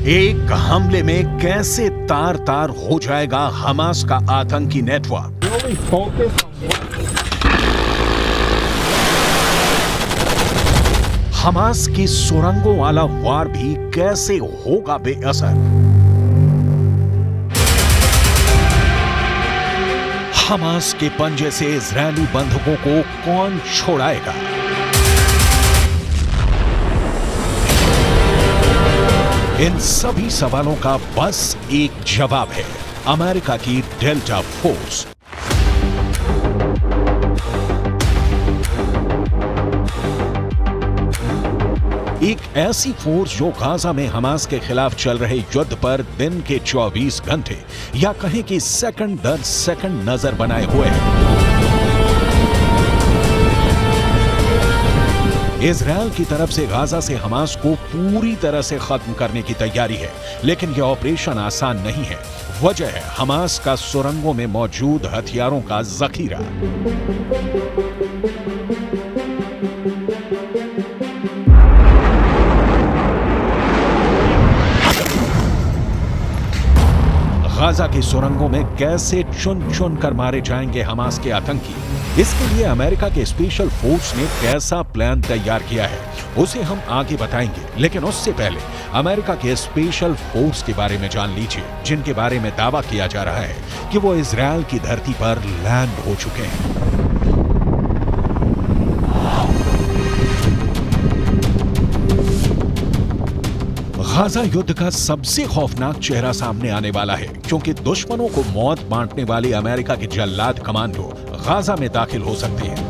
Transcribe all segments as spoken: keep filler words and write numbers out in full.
एक हमले में कैसे तार तार हो जाएगा हमास का आतंकी नेटवर्क। हमास की सुरंगों वाला वार भी कैसे होगा बेअसर। हमास के पंजे से इजरायली बंधकों को कौन छोड़ाएगा। इन सभी सवालों का बस एक जवाब है, अमेरिका की डेल्टा फोर्स। एक ऐसी फोर्स जो गाजा में हमास के खिलाफ चल रहे युद्ध पर दिन के चौबीस घंटे या कहें कि सेकंड दर सेकंड नजर बनाए हुए है। इजरायल की तरफ से गाजा से हमास को पूरी तरह से खत्म करने की तैयारी है, लेकिन यह ऑपरेशन आसान नहीं है। वजह है हमास का सुरंगों में मौजूद हथियारों का जखीरा। गाजा की सुरंगों में कैसे चुन चुन कर मारे जाएंगे हमास के आतंकी, इसके लिए अमेरिका के स्पेशल फोर्स ने कैसा प्लान तैयार किया है उसे हम आगे बताएंगे। लेकिन उससे पहले अमेरिका के स्पेशल फोर्स के बारे में जान लीजिए, जिनके बारे में दावा किया जा रहा है कि वो इजरायल की धरती पर लैंड हो चुके हैं। गाजा युद्ध का सबसे खौफनाक चेहरा सामने आने वाला है, क्योंकि दुश्मनों को मौत बांटने वाली अमेरिका के जल्लाद कमांडो गाजा में दाखिल हो सकते हैं।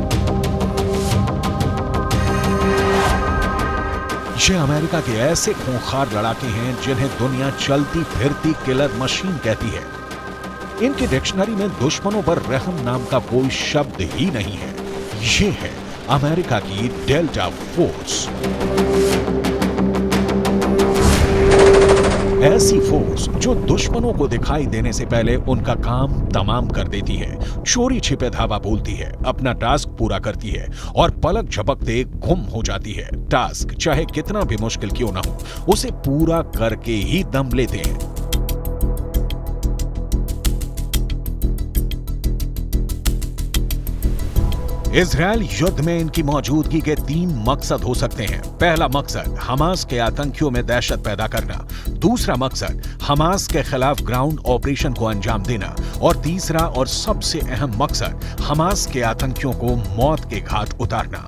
ये अमेरिका के ऐसे खूंखार लड़ाके हैं जिन्हें दुनिया चलती फिरती किलर मशीन कहती है। इनकी डिक्शनरी में दुश्मनों पर रहम नाम का कोई शब्द ही नहीं है। ये है अमेरिका की डेल्टा फोर्स। ऐसी फोर्स जो दुश्मनों को दिखाई देने से पहले उनका काम तमाम कर देती है, चोरी छिपे धावा बोलती है, अपना टास्क पूरा करती है और पलक झपकते गुम हो जाती है। टास्क चाहे कितना भी मुश्किल क्यों ना हो, उसे पूरा करके ही दम लेते हैं। इजरायल युद्ध में इनकी मौजूदगी के तीन मकसद हो सकते हैं। पहला मकसद हमास के आतंकियों में दहशत पैदा करना, दूसरा मकसद हमास के खिलाफ ग्राउंड ऑपरेशन को अंजाम देना और तीसरा और सबसे अहम मकसद हमास के आतंकियों को मौत के घाट उतारना।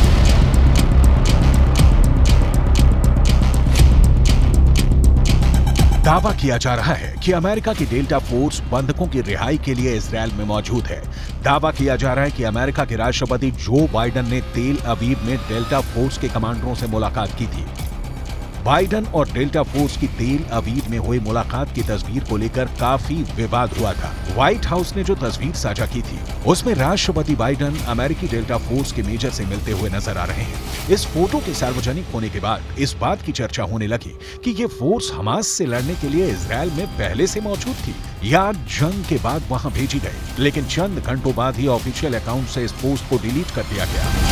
दावा किया जा रहा है कि अमेरिका की डेल्टा फोर्स बंधकों की रिहाई के लिए इजरायल में मौजूद है। दावा किया जा रहा है कि अमेरिका के राष्ट्रपति जो बाइडेन ने तेल अवीव में डेल्टा फोर्स के कमांडरों से मुलाकात की थी। बाइडेन और डेल्टा फोर्स की तेल अवीव में हुई मुलाकात की तस्वीर को लेकर काफी विवाद हुआ था। व्हाइट हाउस ने जो तस्वीर साझा की थी उसमें राष्ट्रपति बाइडेन अमेरिकी डेल्टा फोर्स के मेजर से मिलते हुए नजर आ रहे हैं। इस फोटो के सार्वजनिक होने के बाद इस बात की चर्चा होने लगी कि ये फोर्स हमास से लड़ने के लिए इजरायल में पहले से मौजूद थी या जंग के बाद वहां भेजी गई। लेकिन चंद घंटों बाद ही ऑफिशियल अकाउंट से इस पोस्ट को डिलीट कर दिया गया।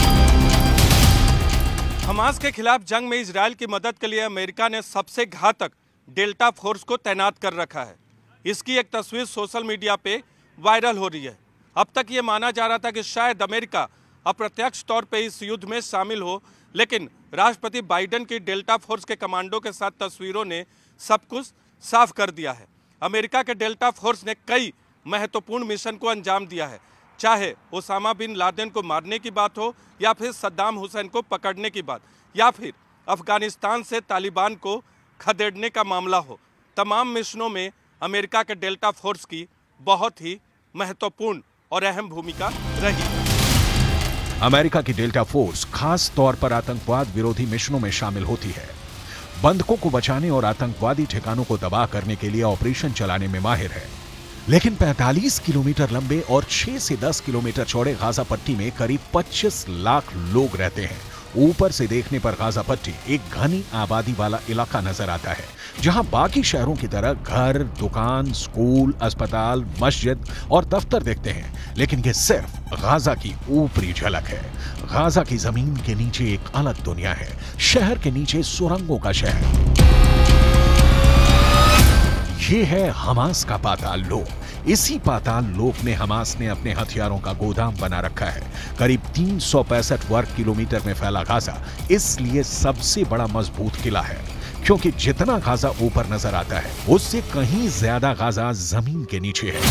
हमास के खिलाफ जंग में इजरायल की मदद के लिए अमेरिका ने सबसे घातक डेल्टा फोर्स को तैनात कर रखा है। इसकी एक तस्वीर सोशल मीडिया पे वायरल हो रही है। अब तक ये माना जा रहा था कि शायद अमेरिका अप्रत्यक्ष तौर पे इस युद्ध में शामिल हो, लेकिन राष्ट्रपति बाइडेन की डेल्टा फोर्स के कमांडो के साथ तस्वीरों ने सब कुछ साफ कर दिया है। अमेरिका के डेल्टा फोर्स ने कई महत्वपूर्ण मिशन को अंजाम दिया है, चाहे ओसामा बिन लादेन को मारने की बात हो या फिर सद्दाम हुसैन को पकड़ने की बात या फिर अफगानिस्तान से तालिबान को खदेड़ने का मामला हो। तमाम मिशनों में अमेरिका के डेल्टा फोर्स की बहुत ही महत्वपूर्ण और अहम भूमिका रही। अमेरिका की डेल्टा फोर्स खास तौर पर आतंकवाद विरोधी मिशनों में शामिल होती है। बंधकों को बचाने और आतंकवादी ठिकानों को तबाह करने के लिए ऑपरेशन चलाने में माहिर है। लेकिन पैंतालीस किलोमीटर लंबे और छह से दस किलोमीटर चौड़े गाजा पट्टी में करीब पच्चीस लाख लोग रहते हैं। ऊपर से देखने पर गाजा पट्टी एक घनी आबादी वाला इलाका नजर आता है, जहां बाकी शहरों की तरह घर, दुकान, स्कूल, अस्पताल, मस्जिद और दफ्तर दिखते हैं। लेकिन यह सिर्फ गाजा की ऊपरी झलक है। गाजा की जमीन के नीचे एक अलग दुनिया है, शहर के नीचे सुरंगों का शहर। ये है हमास का पाताल लोक। इसी पाताल लोक में हमास ने अपने हथियारों का गोदाम बना रखा है। करीब तीन सौ पैंसठ वर्ग किलोमीटर में फैला गाजा इसलिए सबसे बड़ा मजबूत किला है, क्योंकि जितना गाजा ऊपर नजर आता है उससे कहीं ज्यादा गाजा जमीन के नीचे है।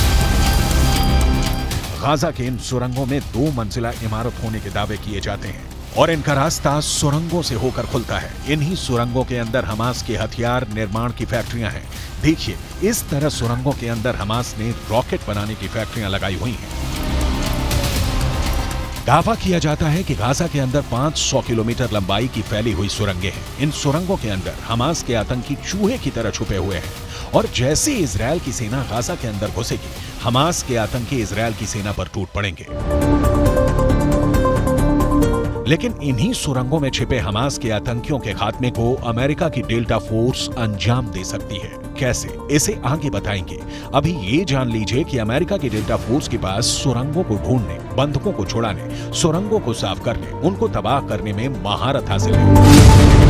गाजा के इन सुरंगों में दो मंजिला इमारत होने के दावे किए जाते हैं और इनका रास्ता सुरंगों से होकर खुलता है। इन्हीं सुरंगों के अंदर हमास के हथियार निर्माण की फैक्ट्रियां हैं। देखिए, इस तरह सुरंगों के अंदर हमास ने रॉकेट बनाने की फैक्ट्रियां लगाई हुई हैं। दावा किया जाता है कि गाजा के अंदर पाँच सौ किलोमीटर लंबाई की फैली हुई सुरंगें हैं। इन सुरंगों के अंदर हमास के आतंकी चूहे की तरह छुपे हुए हैं और जैसे इजरायल की सेना गाजा के अंदर घुसेगी, हमास के आतंकी इजरायल की सेना पर टूट पड़ेंगे। लेकिन इन्हीं सुरंगों में छिपे हमास के आतंकियों के खात्मे को अमेरिका की डेल्टा फोर्स अंजाम दे सकती है। कैसे, इसे आगे बताएंगे। अभी ये जान लीजिए कि अमेरिका की डेल्टा फोर्स के पास सुरंगों को ढूंढने, बंधकों को छुड़ाने, सुरंगों को साफ करने, उनको तबाह करने में महारत हासिल है।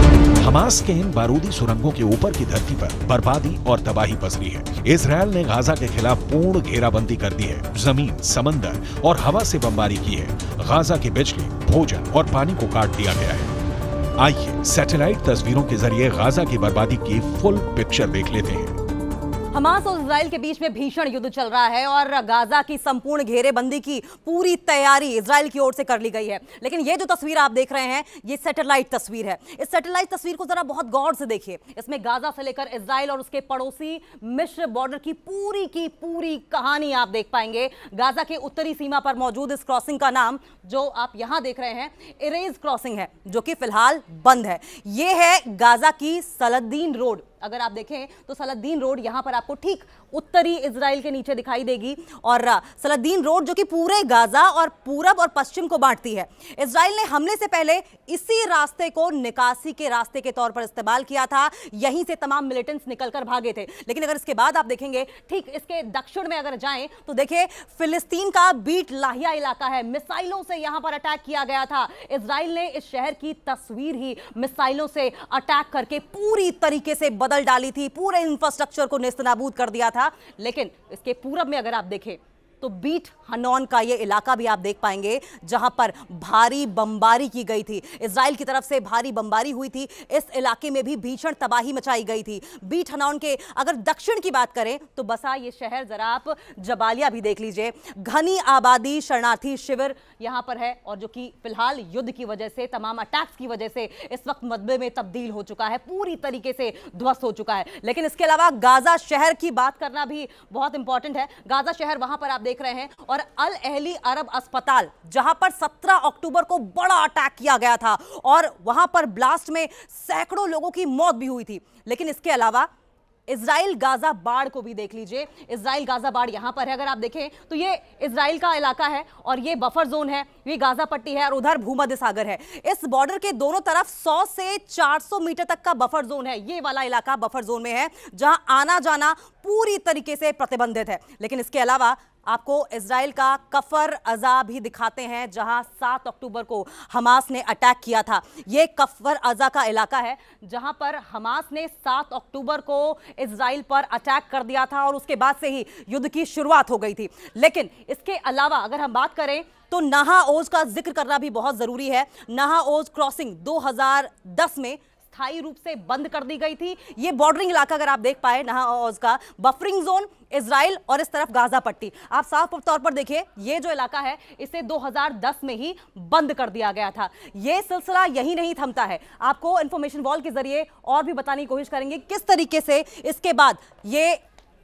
हमास के इन बारूदी सुरंगों के ऊपर की धरती पर बर्बादी और तबाही पसरी है। इजरायल ने गाजा के खिलाफ पूर्ण घेराबंदी कर दी है। जमीन, समंदर और हवा से बमबारी की है। गाजा की बिजली, भोजन और पानी को काट दिया गया है। आइए सैटेलाइट तस्वीरों के जरिए गाजा की बर्बादी की फुल पिक्चर देख लेते हैं। हमास और इजराइल के बीच में भीषण युद्ध चल रहा है और गाजा की संपूर्ण घेरेबंदी की पूरी तैयारी इजराइल की ओर से कर ली गई है। लेकिन ये जो तस्वीर आप देख रहे हैं, ये सैटेलाइट तस्वीर है। इस सैटेलाइट तस्वीर को जरा बहुत गौर से देखिए। इसमें गाजा से लेकर इजराइल और उसके पड़ोसी मिस्र बॉर्डर की पूरी की पूरी कहानी आप देख पाएंगे। गाजा के उत्तरी सीमा पर मौजूद इस क्रॉसिंग का नाम, जो आप यहां देख रहे हैं, इरेज क्रॉसिंग है, जो कि फिलहाल बंद है। ये है गाजा की सलादीन रोड। अगर आप देखें तो सलादीन रोड यहां पर आपको ठीक उत्तरी इजराइल के नीचे दिखाई देगी और सलादीन रोड जो कि पूरे गाजा और पूरब और पश्चिम को बांटती है। इजराइल ने हमले से पहले इसी रास्ते को निकासी के रास्ते के तौर पर इस्तेमाल किया था। यहीं से तमाम मिलिटेंट्स निकलकर भागे थे। लेकिन अगर इसके बाद आप देखेंगे, ठीक इसके दक्षिण में अगर जाएं तो देखिए, फिलिस्तीन का बीट लाहिया इलाका है। मिसाइलों से यहां पर अटैक किया गया था। इजराइल ने इस शहर की तस्वीर ही मिसाइलों से अटैक करके पूरी तरीके से बदल डाली थी। पूरे इंफ्रास्ट्रक्चर को नेस्तनाबूद कर दिया था। लेकिन इसके पूरब में अगर आप देखें तो बीट हनौन का ये इलाका भी आप देख पाएंगे, जहां पर भारी बमबारी की गई थी। इजराइल की तरफ से भारी बमबारी हुई थी। इस इलाके में भी भीषण तबाही मचाई गई थी। बीट हनौन के अगर दक्षिण की बात करें तो बसा ये शहर, जरा आप जबालिया भी देख लीजिए। घनी आबादी, शरणार्थी शिविर यहां पर है और जो कि फिलहाल युद्ध की वजह से, तमाम अटैक्स की वजह से इस वक्त मलबे में तब्दील हो चुका है, पूरी तरीके से ध्वस्त हो चुका है। लेकिन इसके अलावा गाजा शहर की बात करना भी बहुत इंपॉर्टेंट है। गाजा शहर वहां पर आप देख रहे हैं और अल अहली अरब अस्पताल, जहां पर सत्रह अक्टूबर को बड़ा अटैक किया गया था और वहां पर ब्लास्ट में सैकड़ों लोगों की मौत भी हुई थी। लेकिन इसके अलावा इजराइल गाजा बाड़ को भी देख लीजिए। इजराइल गाजा बाड़ यहां पर है। अगर आप देखें तो ये इजराइल का इलाका है और ये बफर जोन है, ये गाजा पट्टी है और उधर भूमध्य सागर है। इस बॉर्डर के दोनों तरफ सौ से चार सौ मीटर तक का बफर जोन है। ये वाला इलाका बफर जोन में है, जहां आना जाना पूरी तरीके से प्रतिबंधित है। लेकिन इसके अलावा आपको इजराइल का कफर अजा भी दिखाते हैं, जहां सात अक्टूबर को हमास ने अटैक किया था। यह कफर अजा का इलाका है जहां पर हमास ने सात अक्टूबर को इजराइल पर अटैक कर दिया था और उसके बाद से ही युद्ध की शुरुआत हो गई थी। लेकिन इसके अलावा अगर हम बात करें तो नहा ओज का जिक्र करना भी बहुत जरूरी है। नहा ओज क्रॉसिंग दो हज़ार दस में स्थायी रूप से बंद कर दी गई थी। ये बॉर्डरिंग इलाका अगर आप देख पाए, नहा ओज का बफरिंग जोन इजराइल और इस तरफ गाजा पट्टी, आप साफ तौर पर देखिए, ये जो इलाका है इसे दो हज़ार दस में ही बंद कर दिया गया था। ये सिलसिला यही नहीं थमता है। आपको इंफॉर्मेशन वॉल के जरिए और भी बताने की कोशिश करेंगे किस तरीके से इसके बाद ये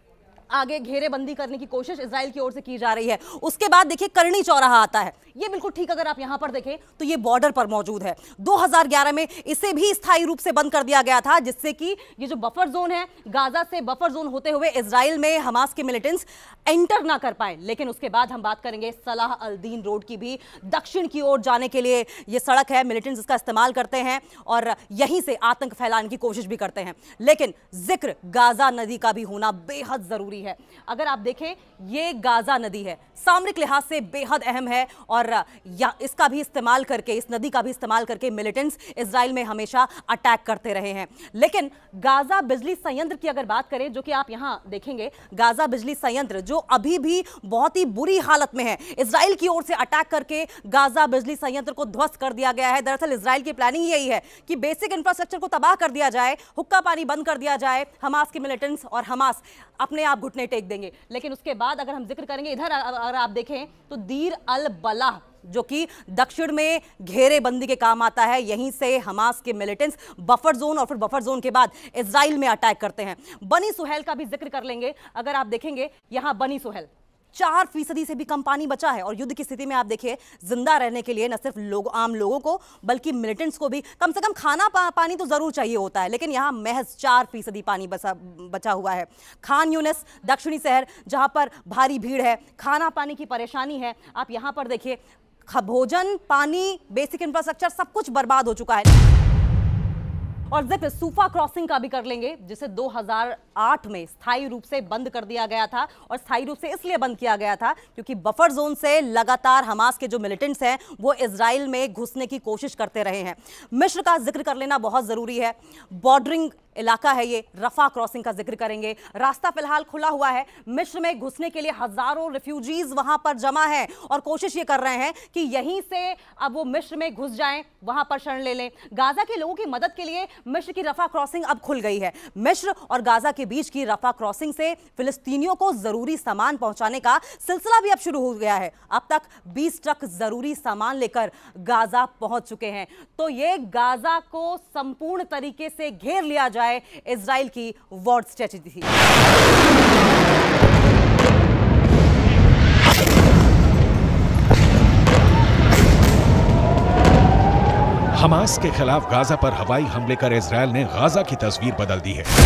आगे घेरेबंदी करने की कोशिश इजराइल की ओर से की जा रही है। उसके बाद देखिए करनी चौराहा आता है। ये बिल्कुल ठीक अगर आप यहां पर देखें तो ये बॉर्डर पर मौजूद है। दो हज़ार ग्यारह में इसे भी स्थायी रूप से बंद कर दिया गया था, जिससे कि ये जो बफर जोन है, गाजा से बफर जोन होते हुए इजराइल में हमास के मिलिटेंट्स एंटर ना कर पाए। लेकिन उसके बाद हम बात करेंगे सलाह अल दीन रोड की भी। दक्षिण की ओर जाने के लिए ये सड़क है, मिलिटेंट्स इसका इस्तेमाल करते हैं और यहीं से आतंक फैलाने की कोशिश भी करते हैं। लेकिन जिक्र गाजा नदी का भी होना बेहद जरूरी है। है। अगर आप देखें, ये गाजा नदी है, सामरिक लिहाज से बेहद अहम है और या इसका भी इस्तेमाल करके, इस नदी का भी इस्तेमाल करके मिलिटेंट्स इजराइल में हमेशा अटैक करते रहे हैं। लेकिन गाजा बिजली संयंत्र की अगर बात करें, जो कि आप यहां देखेंगे, गाजा बिजली संयंत्र जो अभी भी बहुत ही बुरी हालत में है, इजराइल की ओर से अटैक करके गाजा बिजली संयंत्र को ध्वस्त कर दिया गया है। दरअसल इजराइल की प्लानिंग यही है कि बेसिक इंफ्रास्ट्रक्चर को तबाह कर दिया जाए, हुक्का पानी बंद कर दिया जाए, हमास के मिलिटेंट्स और हमास अपने आप घुटने टेक देंगे। लेकिन उसके बाद अगर हम जिक्र करेंगे, इधर अगर आप देखें तो दीर अल बलाह, जो कि दक्षिण में घेरेबंदी के काम आता है, यहीं से हमास के मिलिटेंट्स बफर जोन और फिर बफर जोन के बाद इजराइल में अटैक करते हैं। बनी सुहेल का भी जिक्र कर लेंगे। अगर आप देखेंगे यहां बनी सुहेल चार फीसदी से भी कम पानी बचा है और युद्ध की स्थिति में आप देखिए, जिंदा रहने के लिए न सिर्फ लोग, आम लोगों को, बल्कि मिलिटेंट्स को भी कम से कम खाना पा, पानी तो जरूर चाहिए होता है, लेकिन यहां महज चार फीसदी पानी बचा बचा हुआ है। खान यूनिस दक्षिणी शहर, जहां पर भारी भीड़ है, खाना पानी की परेशानी है। आप यहां पर देखिए, भोजन, पानी, बेसिक इंफ्रास्ट्रक्चर सब कुछ बर्बाद हो चुका है। और जिक्र सूफा क्रॉसिंग का भी कर लेंगे, जिसे दो हज़ार आठ में स्थायी रूप से बंद कर दिया गया था और स्थायी रूप से इसलिए बंद किया गया था क्योंकि बफर जोन से लगातार हमास के जो मिलिटेंट्स हैं वो इजराइल में घुसने की कोशिश करते रहे हैं। मिस्र का जिक्र कर लेना बहुत जरूरी है, बॉर्डरिंग इलाका है ये, रफा क्रॉसिंग का जिक्र करेंगे। रास्ता फिलहाल खुला हुआ है, मिस्र में घुसने के लिए हजारों रिफ्यूजीज वहां पर जमा हैं और कोशिश ये कर रहे हैं कि यहीं से अब वो मिस्र में घुस जाएं, वहां पर शरण ले लें। गाजा के लोगों की मदद के लिए मिस्र की रफा क्रॉसिंग अब खुल गई है। मिस्र और गाजा के बीच की रफा क्रॉसिंग से फिलिस्तीनियों को जरूरी सामान पहुंचाने का सिलसिला भी अब शुरू हो गया है। अब तक बीस ट्रक जरूरी सामान लेकर गाजा पहुंच चुके हैं। तो ये गाजा को संपूर्ण तरीके से घेर लिया जाए, इजराइल की वॉर स्ट्रेटजी थी। हमास के खिलाफ गाजा पर हवाई हमले कर इजराइल ने गाजा की तस्वीर बदल दी है।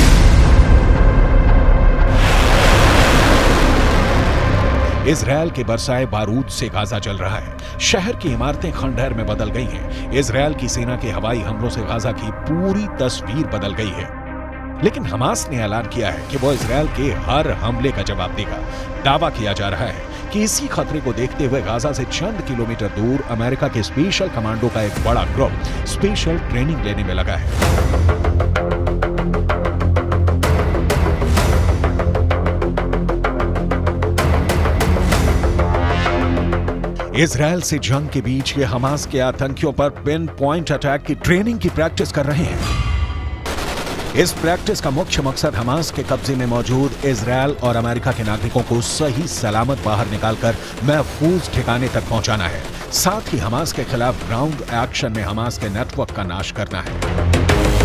इजराइल के बरसाए बारूद से गाजा जल रहा है। शहर की इमारतें खंडहर में बदल गई हैं। इजराइल की सेना के हवाई हमलों से गाजा की पूरी तस्वीर बदल गई है। लेकिन हमास ने ऐलान किया है कि वो इजराइल के हर हमले का जवाब देगा। दावा किया जा रहा है कि इसी खतरे को देखते हुए गाजा से चंद किलोमीटर दूर अमेरिका के स्पेशल कमांडो का एक बड़ा ग्रुप स्पेशल ट्रेनिंग लेने में लगा है। इजराइल से जंग के बीच ये हमास के आतंकियों पर पिन पॉइंट अटैक की ट्रेनिंग की प्रैक्टिस कर रहे हैं। इस प्रैक्टिस का मुख्य मकसद हमास के कब्जे में मौजूद इजराइल और अमेरिका के नागरिकों को सही सलामत बाहर निकालकर महफूज ठिकाने तक पहुंचाना है। साथ ही हमास के खिलाफ ग्राउंड एक्शन में हमास के नेटवर्क का नाश करना है।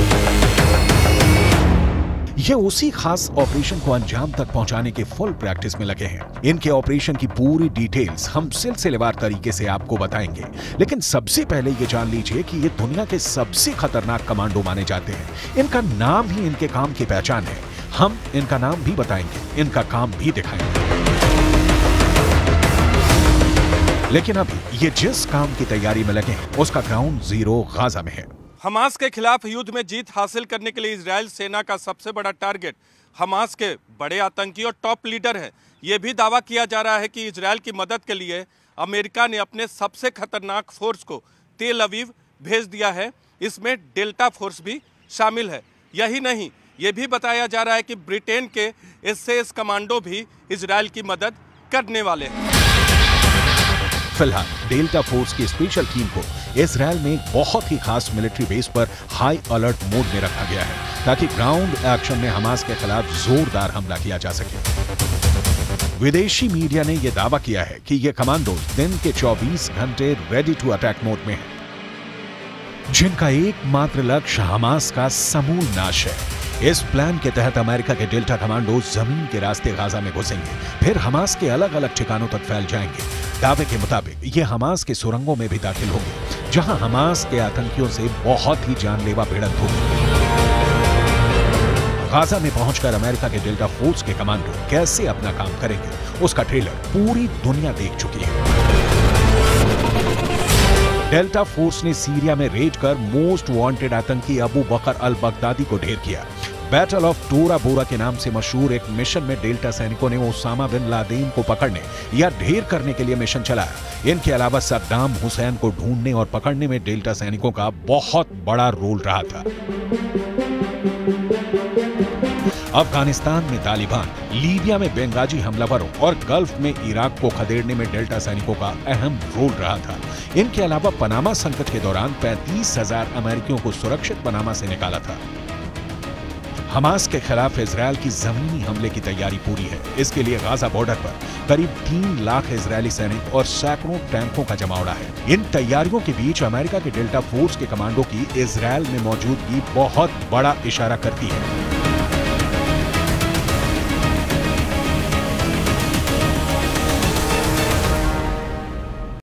ये उसी खास ऑपरेशन को अंजाम तक पहुंचाने के फुल प्रैक्टिस में लगे हैं। इनके ऑपरेशन की पूरी डिटेल्स हम सिलसिलेवार तरीके से आपको बताएंगे, लेकिन सबसे पहले ये जान लीजिए कि ये दुनिया के सबसे खतरनाक कमांडो माने जाते हैं। इनका नाम ही इनके काम की पहचान है। हम इनका नाम भी बताएंगे, इनका काम भी दिखाएंगे। लेकिन अभी ये जिस काम की तैयारी में लगे हैं उसका ग्राउंड जीरो गाजा में है। हमास के खिलाफ युद्ध में जीत हासिल करने के लिए इजराइल सेना का सबसे बड़ा टारगेट हमास के बड़े आतंकी और टॉप लीडर है। यह भी दावा किया जा रहा है कि इजराइल की मदद के लिए अमेरिका ने अपने सबसे खतरनाक फोर्स को तेल अवीव भेज दिया है। इसमें डेल्टा फोर्स भी शामिल है। यही नहीं, ये भी बताया जा रहा है कि ब्रिटेन के एस ए एस कमांडो भी इजराइल की मदद करने वाले हैं। फिलहाल डेल्टा फोर्स की स्पेशल टीम को इजराइल में एक बहुत ही खास मिलिट्री बेस पर हाई अलर्ट मोड में रखा गया है ताकि ग्राउंड एक्शन में हमास के खिलाफ जोरदार हमला किया जा सके। विदेशी मीडिया ने यह दावा किया है कि ये कमांडो दिन के चौबीस घंटे रेडी टू अटैक मोड में हैं, जिनका एकमात्र लक्ष्य हमास का समूल नाश है। इस प्लान के तहत अमेरिका के डेल्टा कमांडो जमीन के रास्ते गाजा में घुसेंगे, फिर हमास के अलग अलग ठिकानों तक फैल जाएंगे। दावे के मुताबिक ये हमास के सुरंगों में भी दाखिल होंगे, जहां हमास के आतंकियों से बहुत ही जानलेवा भिड़ंत होगी। गाजा में पहुंचकर अमेरिका के डेल्टा फोर्स के कमांडो कैसे अपना काम करेंगे, उसका ट्रेलर पूरी दुनिया देख चुकी है। डेल्टा फोर्स ने सीरिया में रेड कर मोस्ट वांटेड आतंकी अबू बकर अल बगदादी को ढेर किया। बैटल ऑफ टोरा बोरा के नाम से मशहूर एक मिशन में डेल्टा सैनिकों ने ओसामा बिन लादेन को पकड़ने या ढेर करने के लिए मिशन चलाया। इनके अलावा सद्दाम हुसैन को ढूंढने और पकड़ने में डेल्टा सैनिकों का बहुत बड़ा रोल रहा था। अफगानिस्तान में तालिबान, लीबिया में बेंगाजी हमलावरों और गल्फ में इराक को खदेड़ने में डेल्टा सैनिकों का अहम रोल रहा था। इनके अलावा पनामा संकट के दौरान पैंतीस हजार अमेरिकियों को सुरक्षित पनामा से निकाला था। हमास के खिलाफ इजरायल की जमीनी हमले की तैयारी पूरी है। इसके लिए गाजा बॉर्डर पर करीब तीन लाख इजरायली सैनिक और सैकड़ों टैंकों का जमावड़ा है। इन तैयारियों के बीच अमेरिका के डेल्टा फोर्स के कमांडो की इजरायल में मौजूदगी बहुत बड़ा इशारा करती है।